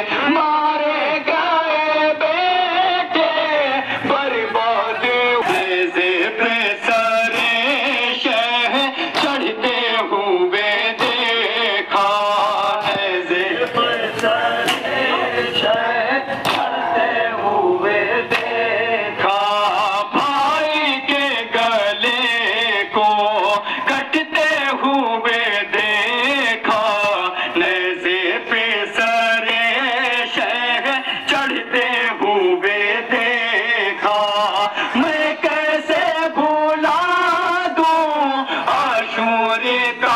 मारे गए बेटे बर्बाद से पे सारे शह चढ़ते हुए देखा ऐसे पे सारे शह चढ़ते हुए देखा भाई के गले को कटते हुए देखा नैज़े पे सारे शह चढ़ते हुए देखा मैं कैसे भूला दूं आशूरे का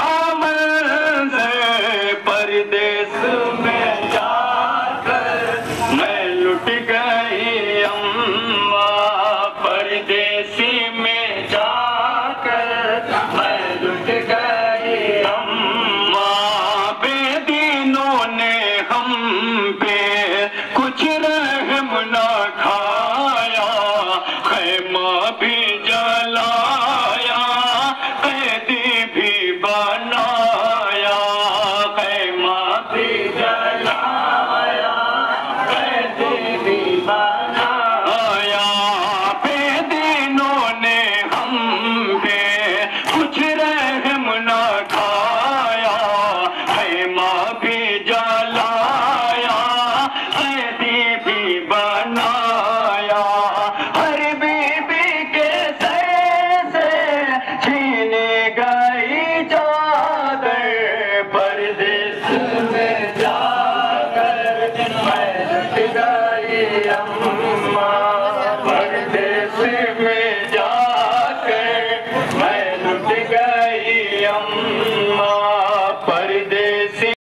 मंज़र परदेस में जाकर मैं लुट गई अम्मा परदेसी में जाकर मैं लुट गई अम्मा बेदीनों ने हम पे कुछ रहम न खाया खैमा भी जलाया कैदी भी बनाया खैमा भी जलाया कैदी भी बनाया बेदीनों ने हम पे कुछ रहम न खाया खैमा भी जलाया कैदी भी बनाया हर बीबी के सर से छीनी गई चादर परदेस में जाकर मैं लुट गई अम्मा